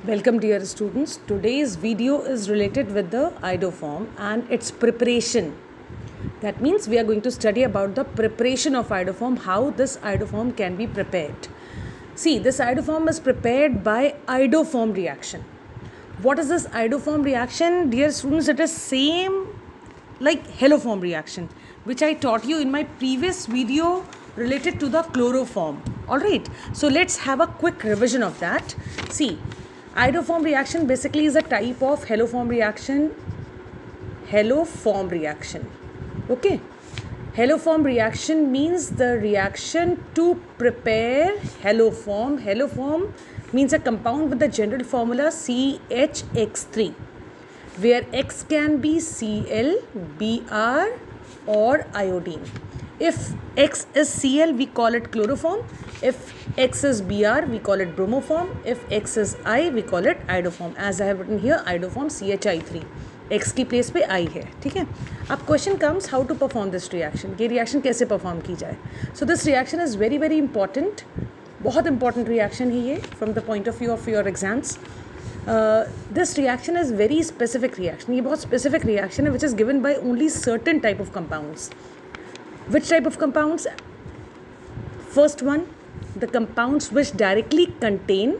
Welcome dear students. Today's video is related with the iodoform and its preparation. That means we are going to study about the preparation of iodoform, how this iodoform can be prepared. See, this iodoform is prepared by iodoform reaction. What is this iodoform reaction? Dear students, it is same like haloform reaction, which I taught you in my previous video related to the chloroform. Alright, so let's have a quick revision of that. See, iodoform reaction basically is a type of haloform reaction. Okay, haloform reaction means the reaction to prepare haloform. Haloform means a compound with the general formula CHX3, where X can be Cl, Br or iodine. If X is Cl, we call it chloroform. If X is Br, we call it bromoform. If X is I, we call it iodoform. As I have written here, iodoform CHI3. X की place पे I है, ठीक है. अब question comes how to perform this reaction. ये reaction कैसे perform की जाए. So this reaction is very very important. बहुत इंपॉर्टेंट रिएक्शन है ये from the point of view of your exams. This reaction is very specific reaction. ये बहुत specific reaction है which is given by only certain type of compounds. Which type of compounds? First one, the compounds which directly contain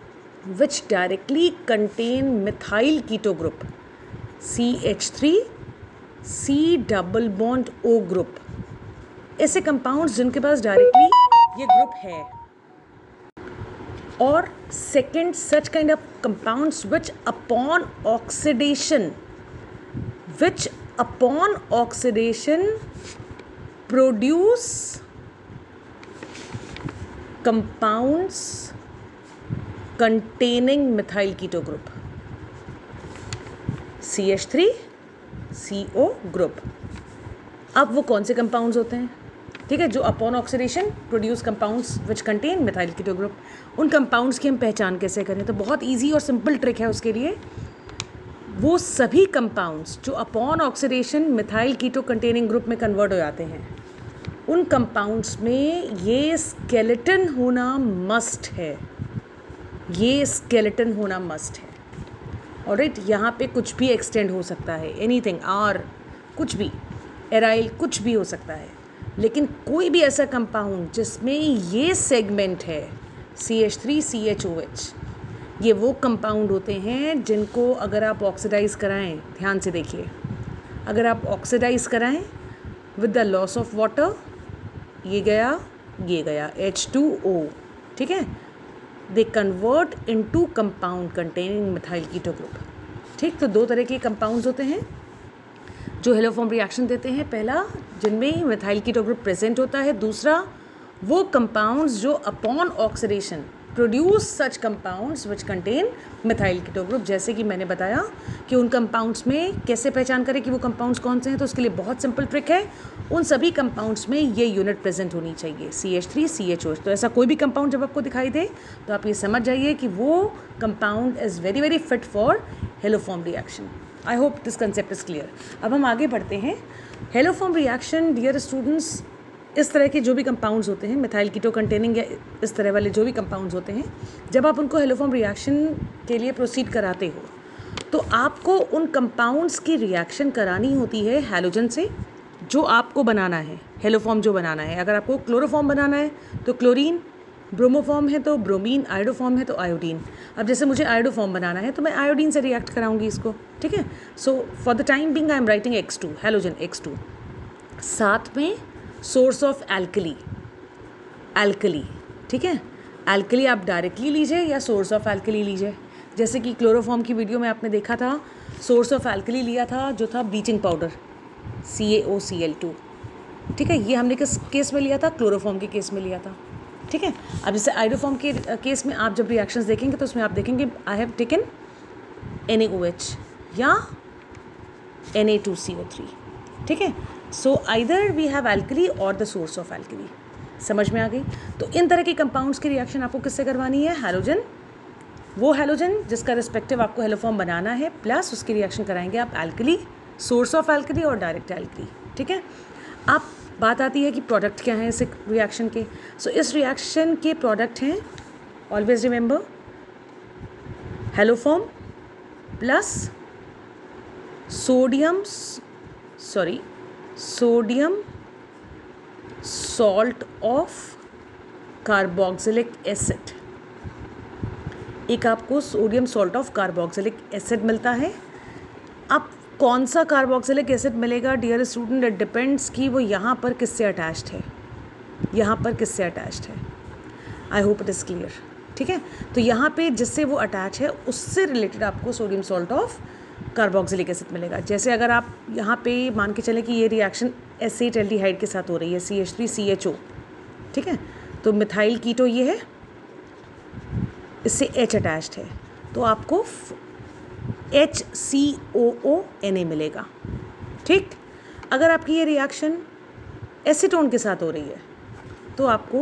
methyl keto group CH3 C double bond O group. ऐसे compounds जिनके पास directly ये group है. Or second, such kind of compounds which upon oxidation produce compounds containing methyl keto group CH3 CO group. अब वो कौन से compounds होते हैं, ठीक है, जो upon oxidation produce compounds which contain methyl keto group. उन कंपाउंड्स की हम पहचान कैसे करें, तो बहुत इजी और सिंपल ट्रिक है उसके लिए. वो सभी कंपाउंड्स जो upon oxidation methyl keto containing group में कन्वर्ट हो जाते हैं, उन कंपाउंड्स में ये स्केलेटन होना मस्ट है. ऑलराइट, यहाँ पे कुछ भी एक्सटेंड हो सकता है, एनीथिंग, आर कुछ भी, एराइल कुछ भी हो सकता है. लेकिन कोई भी ऐसा कंपाउंड जिसमें ये सेगमेंट है CH3 CHOH, ये वो कंपाउंड होते हैं जिनको अगर आप ऑक्सीडाइज कराएं, ध्यान से देखिए, अगर आप ऑक्सीडाइज कराएं with the loss of water, ये गया H2O, ठीक है, they convert into compound containing methyl keto group. ठीक, तो दो तरह के कंपाउंड्स होते हैं जो हेलोफॉर्म रिएक्शन देते हैं. पहला, जिनमें मिथाइल कीटो ग्रुप प्रेजेंट होता है. दूसरा, वो कंपाउंड्स जो upon oxidation produce such compounds which contain methyl keto group. जैसे कि मैंने बताया कि उन कंपाउंड्स में कैसे पहचान करें कि वो कंपाउंड्स कौन से हैं, तो उसके लिए बहुत सिंपल ट्रिक है. उन सभी कंपाउंड्स में ये यूनिट प्रेजेंट होनी चाहिए, CH3 CHOH. तो ऐसा कोई भी कंपाउंड जब आपको दिखाई दे तो आप ये समझ जाइए कि वो compound is very very fit for haloform reaction. I hope this concept is clear. अब हम आगे बढ़ते हैं. हेलोफॉर्म रिएक्शन, डियर स्टूडेंट्स, इस तरह के जो भी कंपाउंड्स होते हैं मिथाइल कीटो कंटेनिंग या इस तरह वाले जो भी कंपाउंड्स होते हैं, जब आप उनको हेलोफॉर्म रिएक्शन के लिए प्रोसीड कराते हो तो आपको उन कंपाउंड्स की रिएक्शन करानी होती है हैलोजन से, जो आपको बनाना है, हेलोफॉर्म जो बनाना है. अगर आपको क्लोरोफॉर्म बनाना है तो क्लोरीन, ब्रोमोफॉर्म है तो ब्रोमीन, आयोडोफॉर्म है तो आयोडीन. अब जैसे मुझे आयोडोफॉर्म बनाना है तो मैं आयोडीन से रिएक्ट कराऊंगी इसको, ठीक है. So for the time being I am writing X2, halogen X2. साथ में सोर्स ऑफ एल्कली, ठीक है. एल्कली आप डायरेक्टली लीजिए या सोर्स ऑफ एल्कली लीजिए. जैसे कि क्लोरोफॉर्म की वीडियो में आपने देखा था, सोर्स ऑफ एल्कली लिया था जो था ब्लीचिंग पाउडर CaOCl2, ठीक है. ये हमने किस केस में लिया था, क्लोरोफॉर्म के केस में लिया था, ठीक है. अब जैसे आयोडोफॉर्म के केस में आप जब रिएक्शंस देखेंगे तो उसमें आप देखेंगे आई हैव टेकन NaOH या Na2CO3, ठीक है. So either we have alkali और द सोर्स ऑफ एल्कली. समझ में आ गई. तो इन तरह के कंपाउंड्स की रिएक्शन आपको किससे करवानी है, हैलोजन, वो हैलोजन जिसका रिस्पेक्टिव आपको हेलोफॉर्म बनाना है, प्लस उसकी रिएक्शन कराएंगे आप एल्कली, सोर्स ऑफ एल्कली और डायरेक्ट एल्कली, ठीक है. आप बात आती है कि प्रोडक्ट क्या हैं इस रिएक्शन के. सो इस रिएक्शन के प्रोडक्ट हैं, always remember, haloform plus sodium salt of carboxylic acid. एक आपको sodium salt of carboxylic acid मिलता है। अब कौन सा कार्बोक्सिलिक एसिड मिलेगा डियर स्टूडेंट, इट डिपेंड्स कि वो यहाँ पर किससे अटैच्ड है, यहाँ पर किससे अटैच्ड है। I hope it is clear. ठीक है, तो यहाँ पे जिससे वो अटैच है उससे रिलेटेड आपको sodium salt of carboxylic acid मिलेगा। जैसे अगर आप यहाँ पे मान के चलें कि ये रिएक्शन एसिटाल्डिहाइड के साथ हो रही है, CH3CHO, ठीक है, तो मिथाइल कीटो ये है, इससे H अटैच्ड है, तो आपको HCOONA मिलेगा। ठीक, अगर आपकी ये रिएक्शन एसीटोन के साथ हो रही है तो आपको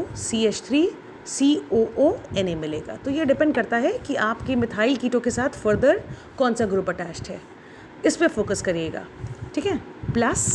CH3COONA मिलेगा। तो ये डिपेंड करता है कि आपके मिथाइल कीटो के साथ फर्दर कौन सा ग्रुप अटैच्ड है, इस पे फोकस करिएगा। ठीक है, plus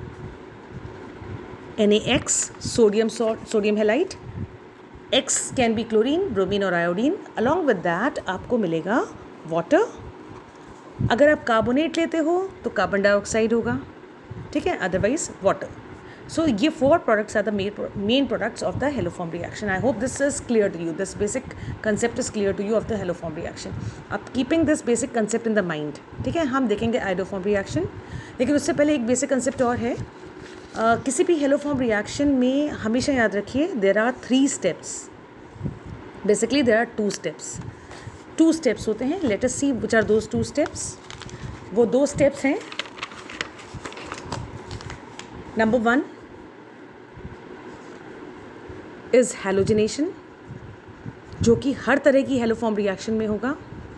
NaX sodium halide, X can be chlorine, bromine और आयोडीन। अलॉन्ग विद दैट आपको मिलेगा वाटर। अगर आप कार्बोनेट लेते हो तो कार्बन डाइऑक्साइड होगा, ठीक है, अदरवाइज वाटर। सो ये 4 products are the main products of the haloform reaction. I hope this is clear to you. This basic concept is clear to you of the haloform reaction. अब keeping this basic concept in the mind, ठीक है, हम देखेंगे iodoform reaction, लेकिन उससे पहले एक basic concept और है। किसी भी haloform reaction में हमेशा याद रखिए there are 3 steps. Basically there are 2 steps. 2 steps होते हैं. Let us see which are those 2 steps. वो 2 steps हैं. Number 1 is halogenation, जो कि हर तरह की हेलोफॉर्म रिएक्शन में होगा।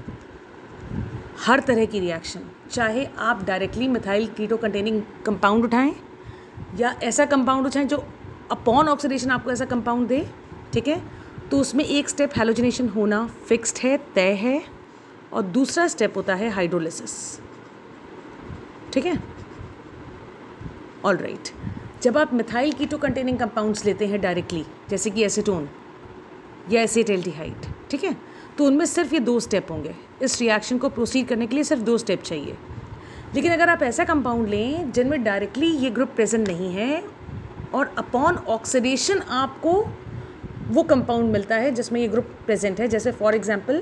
हर तरह की रिएक्शन, चाहे आप directly methyl keto containing compound उठाएं या ऐसा कंपाउंड उठाएं जो अपॉन ऑक्सीडेशन आपको ऐसा कंपाउंड दे, ठीक है, तो उसमें एक स्टेप हेलोजिनेशन होना फिक्स्ड है, तय है, और दूसरा स्टेप होता है हाइड्रोलिसिस। ठीक है, ऑल राइट। जब आप मिथाइल कीटो कंटेनिंग कंपाउंड्स लेते हैं डायरेक्टली, जैसे कि एसीटोन या एसिटाल्डिहाइड, ठीक है, तो उनमें सिर्फ ये 2 स्टेप होंगे। इस रिएक्शन को प्रोसीड करने के लिए सिर्फ 2 स्टेप चाहिए। लेकिन अगर आप ऐसा कंपाउंड लें जिनमें डायरेक्टली ये ग्रुप प्रेजेंट नहीं है और अपॉन ऑक्सीडेशन आपको वो कंपाउंड मिलता है जिसमें ये ग्रुप प्रेजेंट है, जैसे फॉर एग्जांपल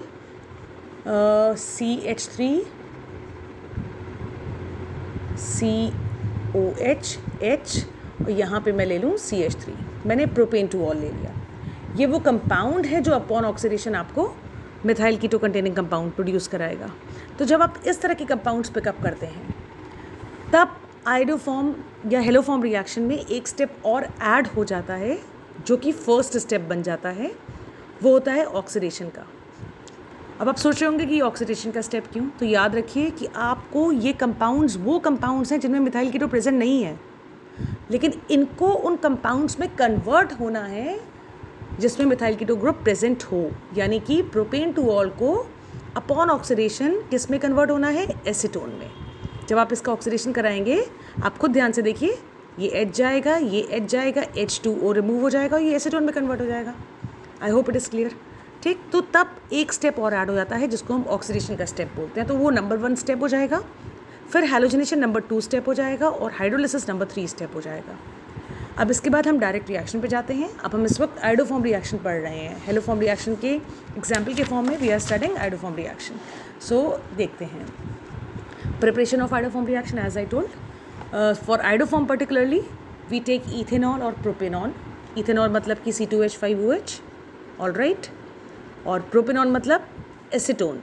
CH3COH और यहाँ पे मैं ले लूँ CH3, मैंने प्रोपेन टू ऑल ले लिया। ये वो कंपाउंड है जो अपॉन ऑक्सीडेशन आपको methyl keto containing compound produce कराएगा। तो जब आप इस तरह के कंपाउंड्स पिकअप करते हैं तब आइडोफॉर्म या हेलोफॉर्म रिएक्शन में एक स्टेप और ऐड हो जाता है जो कि फर्स्ट स्टेप बन जाता है, वो होता है ऑक्सीडेशन का। अब आप सोच रहे होंगे कि ऑक्सीडेशन का स्टेप क्यों, तो याद रखिए कि आपको ये कंपाउंड्स वो कंपाउंड्स हैं जिनमें मिथाइल कीटो प्रेजेंट नहीं है, लेकिन इनको उन कंपाउंड्स में कन्वर्ट होना है जिसमें मिथाइल कीटो ग्रुप प्रेजेंट हो, यानी कि प्रोपेन टू ऑल को अपॉन ऑक्सीडेशन किस में कन्वर्ट होना है, एसीटोन में। जब आप इसका ऑक्सीडेशन कराएंगे, आप खुद ध्यान से देखिए, ये H जाएगा, ये H जाएगा, H2O रिमूव हो जाएगा, ये एसीटोन में कन्वर्ट हो जाएगा। I hope it is clear. ठीक, तो तब एक स्टेप और ऐड हो जाता है जिसको हम ऑक्सीडेशन का स्टेप बोलते हैं, तो वो नंबर 1 स्टेप हो जाएगा, फिर हैलोजिनेशन नंबर 2 स्टेप हो जाएगा और हाइड्रोलिसिस नंबर 3 स्टेप हो जाएगा। अब इसके बाद हम डायरेक्ट रिएक्शन पे जाते हैं। अब हम इस वक्त आइडोफॉर्म रिएक्शन पढ़ रहे हैं। हेलोफॉर्म रिएक्शन के एग्जाम्पल के फॉर्म में we are studying iodoform reaction. So देखते हैं preparation of iodoform reaction. As I told, for iodoform particularly we take ethanol और प्रोपेनॉल। इथेनॉल मतलब कि C2H5OH, ऑल राइट, और प्रोपेनॉल मतलब acetone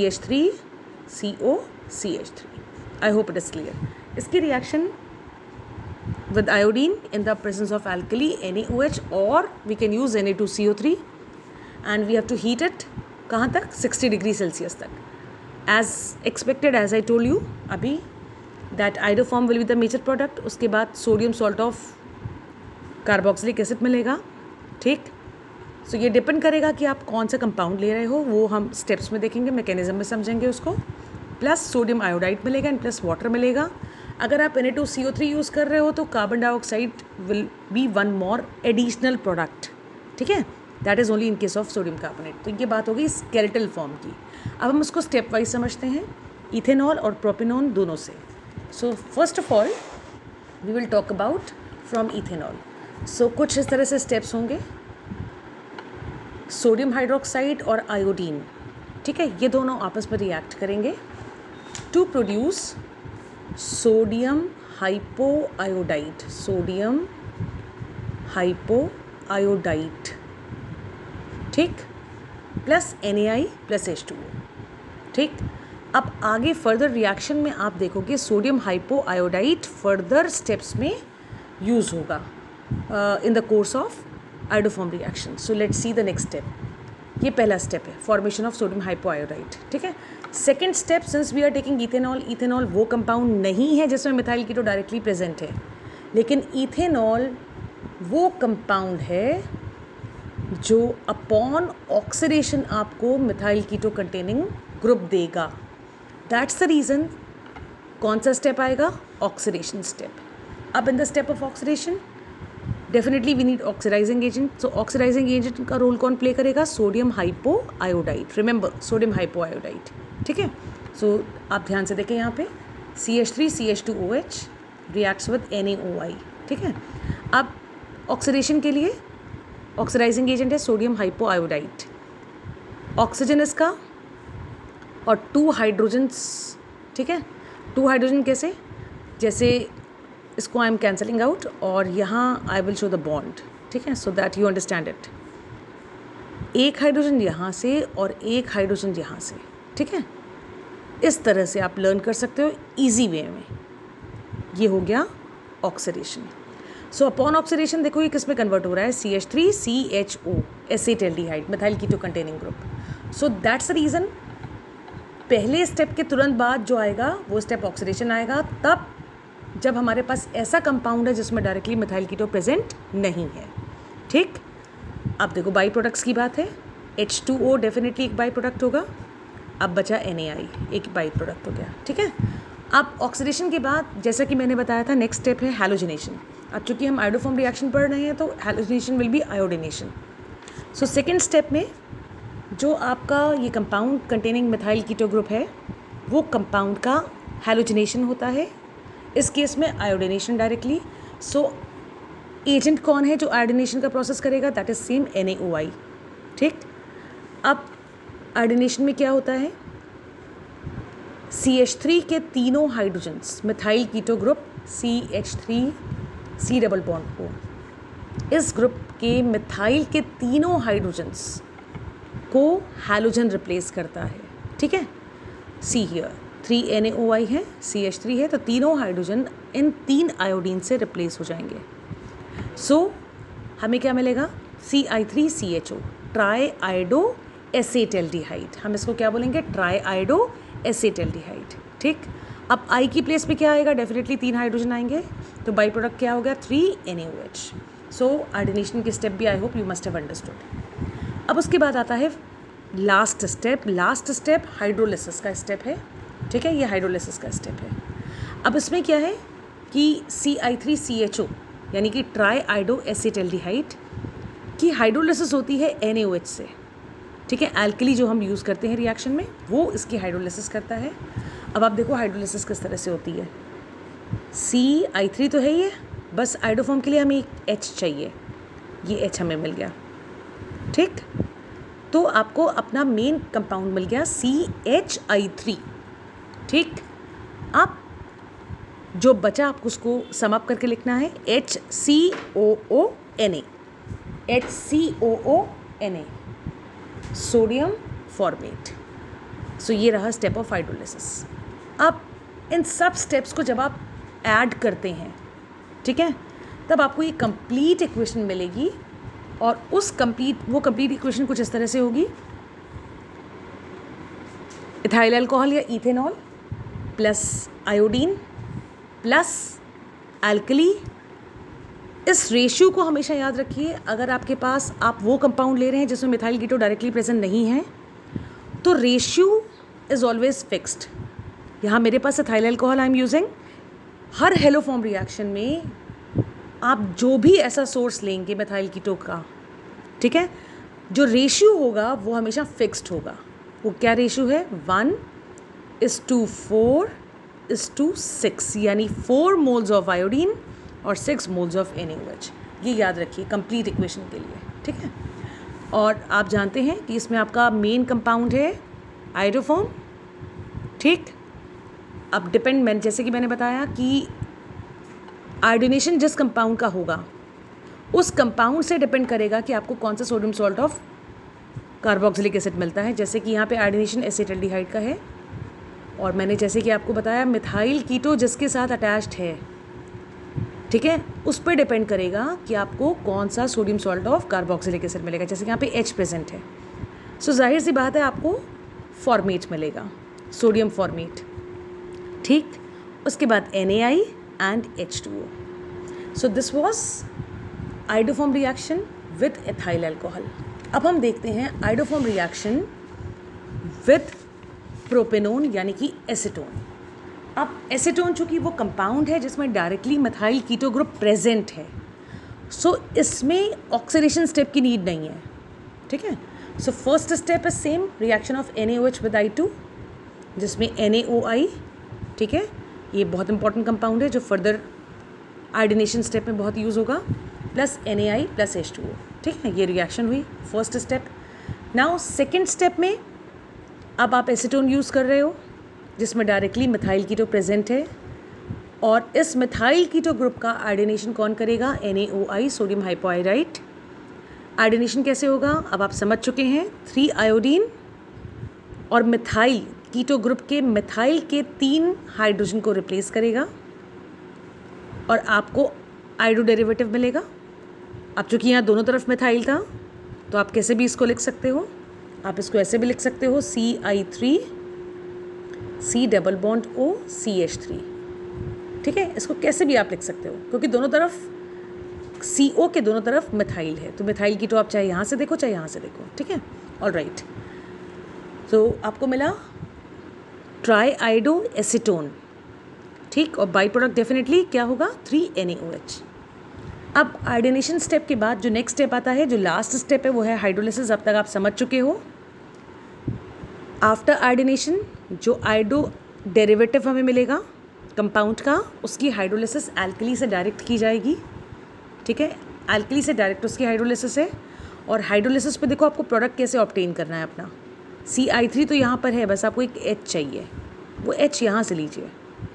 CH3COCH3। I hope it is clear. इसकी reaction with iodine in the presence of alkali NaOH, or we can use Na2CO3, and we have to heat it कहाँ तक, 60 degree Celsius तक, as expected, as I told you अभी, that iodoform will be the major product। उसके बाद sodium salt of carboxylic acid मिलेगा। ठीक, सो ये depend करेगा कि आप कौन सा कंपाउंड ले रहे हो, वो हम स्टेप्स में देखेंगे, मैकेनिज्म में समझेंगे उसको। प्लस सोडियम आयोडाइड मिलेगा एंड प्लस वाटर मिलेगा। अगर आप Na2CO3 यूज़ कर रहे हो तो carbon dioxide will be 1 more additional product. ठीक है, that is only in case of sodium carbonate. तो ये बात हो गई स्केलेटल फॉर्म की। अब हम उसको स्टेप वाइज समझते हैं, इथेनॉल और प्रोपिनॉन दोनों से। So first of all we will talk about from ethanol. So कुछ इस तरह से स्टेप्स होंगे, सोडियम हाइड्रोक्साइड और आयोडीन, ठीक है, ये दोनों आपस में रिएक्ट करेंगे to produce sodium hypoiodide, sodium hypoiodide, ठीक, प्लस NaI प्लस H2O, ठीक। अब आगे फर्दर रिएक्शन में आप देखोगे सोडियम हाइपोआयोडाइड फर्दर स्टेप्स में यूज़ होगा in the course of iodoform reaction. So let's see the next step. ये पहला स्टेप है, फॉर्मेशन ऑफ सोडियम हाइपोआयोडाइड, ठीक है। Second step, since we are taking ethanol, ethanol वो कंपाउंड नहीं है जिसमें मिथाइल कीटो डायरेक्टली प्रेजेंट है, लेकिन इथेनॉल वो कंपाउंड है जो अपॉन ऑक्सीडेशन आपको मिथाइल कीटो कंटेनिंग ग्रुप देगा। दैट्स द रीज़न कौन सा स्टेप आएगा, ऑक्सीडेशन स्टेप। अब in the step of oxidation definitely we need oxidising agent. So oxidising agent का रोल कौन प्ले करेगा, sodium hypoiodide, remember sodium hypoiodide, ठीक है। सो आप ध्यान से देखें, यहाँ पे CH3CH2OH रिएक्ट्स विद NaOI, ठीक है। अब ऑक्सीडेशन के लिए ऑक्सीडाइजिंग एजेंट है सोडियम हाइपोआयोडाइड, ऑक्सीजन इसका और 2 हाइड्रोजन्स, ठीक है। 2 हाइड्रोजन कैसे, जैसे इसको आई एम कैंसलिंग आउट और यहाँ I will show the bond, ठीक है, so that you understand it. एक हाइड्रोजन यहाँ से और एक हाइड्रोजन यहाँ से, ठीक है। इस तरह से आप लर्न कर सकते हो ईजी वे में। ये हो गया ऑक्सीडेशन। सो अपॉन ऑक्सीडेशन देखो ये किस में कन्वर्ट हो रहा है, CH3CHO, acetaldehyde, methyl keto containing group. So that's the reason पहले स्टेप के तुरंत बाद जो आएगा वो स्टेप ऑक्सीडेशन आएगा, तब जब हमारे पास ऐसा कंपाउंड है जिसमें डायरेक्टली मिथाइल कीटो प्रेजेंट नहीं है, ठीक। अब देखो बाई प्रोडक्ट्स की बात है, H2O डेफिनेटली एक बाई प्रोडक्ट होगा, अब बचा NaI, एक बाई प्रोडक्ट हो गया, ठीक है। अब ऑक्सीडेशन के बाद जैसा कि मैंने बताया था नेक्स्ट स्टेप है हैलोजिनेशन। अब चूँकि हम आयोडोफॉर्म रिएक्शन पढ़ रहे हैं तो halogenation will be iodination. So second step में जो आपका ये compound containing methyl keto group है वो कंपाउंड का हैलोजिनेशन होता है, इस केस में आयोडिनेशन डायरेक्टली। सो एजेंट कौन है जो आयोडिनेशन का प्रोसेस करेगा, दैट इज सेम NaOI, ठीक। अब आयोडिनेशन में क्या होता है, CH3 के तीनों hydrogens methyl keto group CH3 C double bond O, इस ग्रुप के मिथाइल के तीनों हाइड्रोजन्स को हैलोजन रिप्लेस करता है, ठीक है। सी हियर 3 NaOI है, CH3 है, तो तीनों हाइड्रोजन इन 3 आयोडीन से रिप्लेस हो जाएंगे। सो हमें क्या मिलेगा, CI3CHO, ट्राई आयोडो एसेटल्डिहाइड। हम इसको क्या बोलेंगे, ट्राई आयोडो एसेटल्डिहाइड, ठीक। अब I की प्लेस पे क्या आएगा, डेफिनेटली 3 हाइड्रोजन आएंगे, तो बाई प्रोडक्ट क्या हो गया, 3 NaOH। सो आयोडिनेशन के स्टेप भी I hope you must have understood. अब उसके बाद आता है लास्ट स्टेप हाइड्रोलिसिस का स्टेप है, ठीक है, ये हाइड्रोलिसिस का स्टेप है। अब इसमें क्या है कि CI3CHO यानी कि ट्राई आयोडो एसेटल्डिहाइड की हाइड्रोलिसिस होती है NaOH से, ठीक है। एल्कली जो हम यूज़ करते हैं रिएक्शन में वो इसकी हाइड्रोलिसिस करता है। अब आप देखो हाइड्रोलिसिस किस तरह से होती है, CI3 तो है ये, बस आयोडोफॉर्म के लिए हमें एक H चाहिए, ये H हमें मिल गया, ठीक। तो आपको अपना मेन कंपाउंड मिल गया CHI3, ठीक। अब जो बचा आपको उसको सम अप करके लिखना है HCOONA, HCOONA, sodium formate. So ये रहा स्टेप ऑफ हाइड्रोलिसिस। अब इन सब स्टेप्स को जब आप ऐड करते हैं, ठीक है, तब आपको ये कंप्लीट इक्वेशन मिलेगी और वो कंप्लीट इक्वेशन कुछ इस तरह से होगी, इथाइल अल्कोहल या ethanol plus iodine plus alkali. इस रेशियो को हमेशा याद रखिए, अगर आपके पास आप वो कंपाउंड ले रहे हैं जिसमें मिथाइल कीटो डायरेक्टली प्रेजेंट नहीं है तो रेशियो इज़ ऑलवेज फिक्स्ड। यहाँ मेरे पास ethyl alcohol I am using, हर हेलोफॉर्म रिएक्शन में आप जो भी ऐसा सोर्स लेंगे मिथाइल कीटो का, ठीक है, जो रेशियो होगा वो हमेशा फिक्स्ड होगा। वो क्या रेशियो है? 1:4:6, यानी 4 मोल्स ऑफ आयोडीन और 6 मोल्स ऑफ NaOH। ये याद रखिए कंप्लीट इक्वेशन के लिए, ठीक है। और आप जानते हैं कि इसमें आपका मेन कंपाउंड है आयोडोफॉर्म, ठीक। अब डिपेंड, जैसे कि मैंने बताया कि आयोडीनेशन जिस कंपाउंड का होगा उस कंपाउंड से डिपेंड करेगा कि आपको कौन सा sodium salt of carboxylic acid मिलता है। जैसे कि यहाँ पे आयोडीनेशन एसिटाल्डिहाइड का है, और मैंने जैसे कि आपको बताया मिथाइल कीटो जिसके साथ अटैच्ड है, ठीक है, उस पर डिपेंड करेगा कि आपको कौन सा sodium salt of carboxylic acid मिलेगा। जैसे कि यहाँ पे H प्रेजेंट है, सो जाहिर सी बात है आपको फॉर्मेट मिलेगा, सोडियम फॉर्मेट, ठीक। उसके बाद NaI and H2O। So this was iodoform reaction with ethyl alcohol. अब हम देखते हैं आयोडोफॉर्म रिएक्शन विथ प्रोपेनोन यानी कि एसीटोन। अब एसीटोन चूँकि वो कंपाउंड है जिसमें directly methyl keto group present है, सो इसमें ऑक्सीडेशन स्टेप की नीड नहीं है, ठीक है। So first step is same reaction of NaOH with I2, जिसमें NaOI, ठीक है, ये बहुत इंपॉर्टेंट कंपाउंड है जो फर्दर आयोडीनेशन स्टेप में बहुत यूज़ होगा, प्लस NaI प्लस H2O, ठीक है। ये रिएक्शन हुई first step. Now second step में अब आप एसीटोन यूज़ कर रहे हो जिसमें डायरेक्टली मिथाइल कीटो प्रेजेंट है, और इस मिथाइल कीटो ग्रुप का आयोडीनेशन कौन करेगा? NaOI, sodium हाइपोआयोडाइड। आयोडीनेशन कैसे होगा अब आप समझ चुके हैं, 3 आयोडीन और मिथाइल कीटो ग्रुप के मिथाइल के 3 हाइड्रोजन को रिप्लेस करेगा और आपको आयोडो डेरिवेटिव मिलेगा। अब चूँकि यहाँ दोनों तरफ मिथाइल था तो आप कैसे भी इसको लिख सकते हो, आप इसको ऐसे भी लिख सकते हो CI3 C double bond O CH3, ठीक है। इसको कैसे भी आप लिख सकते हो क्योंकि दोनों तरफ CO के दोनों तरफ मिथाइल है, तो मिथाइल की तो आप चाहे यहाँ से देखो चाहे यहाँ से देखो, ठीक है। ऑल राइट, तो आपको मिला ट्राई आयोडो एसीटोन, ठीक, और बाई प्रोडक्ट डेफिनेटली क्या होगा? 3 NaOH। अब आयोडीनेशन स्टेप के बाद जो नेक्स्ट स्टेप आता है, जो लास्ट स्टेप है, वो है हाइड्रोलिसिस। अब तक आप समझ चुके हो आफ्टर आयोडीनेशन जो आयोडो डेरिवेटिव हमें मिलेगा कंपाउंड का, उसकी हाइड्रोलिसिस एल्कली से डायरेक्ट की जाएगी, ठीक है। एल्कली से डायरेक्ट उसकी हाइड्रोलिसिस है, और हाइड्रोलिसिस पे देखो आपको प्रोडक्ट कैसे ऑब्टेन करना है अपना। CI3 तो यहाँ पर है, बस आपको एक H चाहिए, वो H यहाँ से लीजिए,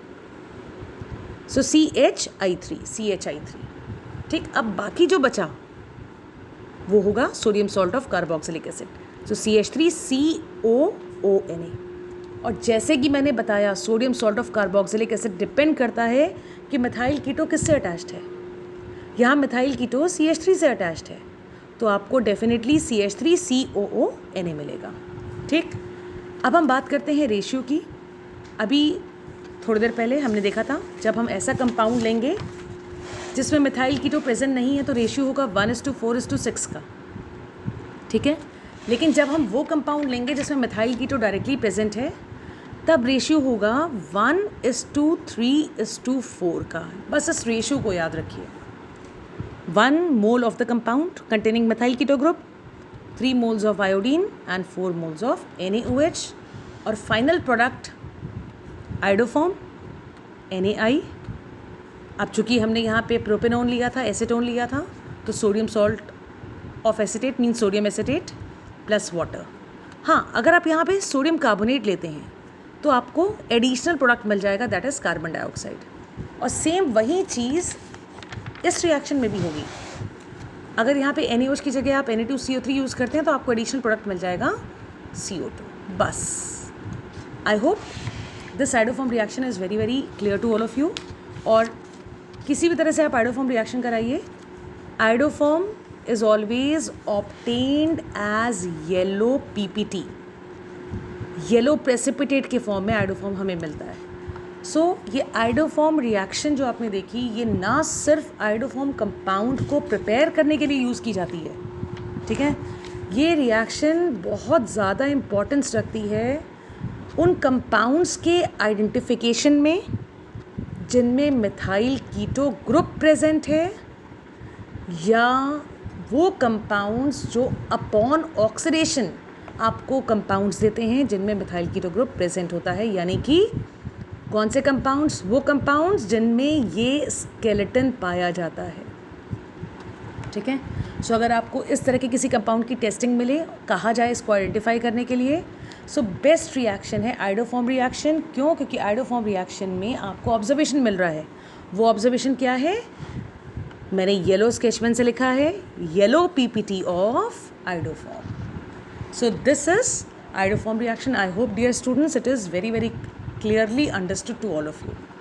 सो CHI3, ठीक। अब बाकी जो बचा वो होगा sodium salt of carboxylic acid, so CH3COONA। और जैसे कि मैंने बताया sodium salt of carboxylic acid depend करता है कि मिथाइल कीटो किससे अटैच्ड है। यहाँ मिथाइल कीटो CH3 से अटैच्ड है, तो आपको डेफिनेटली CH3COONA मिलेगा, ठीक। अब हम बात करते हैं रेशियो की। अभी थोड़ी देर पहले हमने देखा था जब हम ऐसा कंपाउंड लेंगे जिसमें मिथाइल कीटो प्रेजेंट नहीं है तो रेशियो होगा 1:4:6 का, ठीक है। लेकिन जब हम वो कंपाउंड लेंगे जिसमें मिथाइल कीटो डायरेक्टली प्रेजेंट है तब रेशियो होगा 1:3:4 का। बस इस रेशियो को याद रखिए, 1 mole of the compound containing methyl keto group, 3 moles of iodine and 4 moles of NaOH, और फाइनल प्रोडक्ट आयोडोफॉर्म NaI। अब चूँकि हमने यहाँ पे प्रोपेनोन लिया था, एसीटोन लिया था, तो sodium salt of acetate mean sodium acetate plus water. हाँ, अगर आप यहाँ पे सोडियम कार्बोनेट लेते हैं तो आपको एडिशनल प्रोडक्ट मिल जाएगा, दैट इज़ कार्बन डाइऑक्साइड। और सेम वही चीज़ इस रिएक्शन में भी होगी। अगर यहाँ पे NaOH की जगह आप Na2CO3 यूज़ करते हैं तो आपको एडिशनल प्रोडक्ट मिल जाएगा CO2। बस I hope this iodoform reaction is very very clear to all of you. और किसी भी तरह से आप आयोडोफॉर्म रिएक्शन कराइए, iodoform is always obtained as yellow PPT, yellow precipitate के फॉर्म में आयोडोफॉर्म हमें मिलता है। सो ये आयोडोफॉर्म रिएक्शन जो आपने देखी, ये ना सिर्फ आयोडोफॉर्म कंपाउंड को प्रिपेयर करने के लिए यूज़ की जाती है, ठीक है, ये रिएक्शन बहुत ज़्यादा इम्पोर्टेंस रखती है उन कंपाउंड्स के आइडेंटिफिकेशन में जिनमें मिथाइल कीटो ग्रुप प्रेजेंट है या वो कंपाउंड्स जो अपॉन ऑक्सीडेशन आपको कंपाउंड्स देते हैं जिनमें मिथाइल कीटो ग्रुप प्रेजेंट होता है, यानी कि कौन से कंपाउंड्स? वो कंपाउंड्स जिनमें ये स्केलेटन पाया जाता है। ठीक है, सो अगर आपको इस तरह के किसी कंपाउंड की टेस्टिंग मिले, कहा जाए इसको आइडेंटिफाई करने के लिए, सो बेस्ट रिएक्शन है आइडोफॉर्म रिएक्शन। क्यों? क्योंकि आइडोफॉर्म रिएक्शन में आपको ऑब्जर्वेशन मिल रहा है। वो ऑब्जर्वेशन क्या है? मैंने येलो स्केच पेन से लिखा है, yellow PPT of iodoform. So this is iodoform reaction. I hope, dear students, it is very clearly understood to all of you.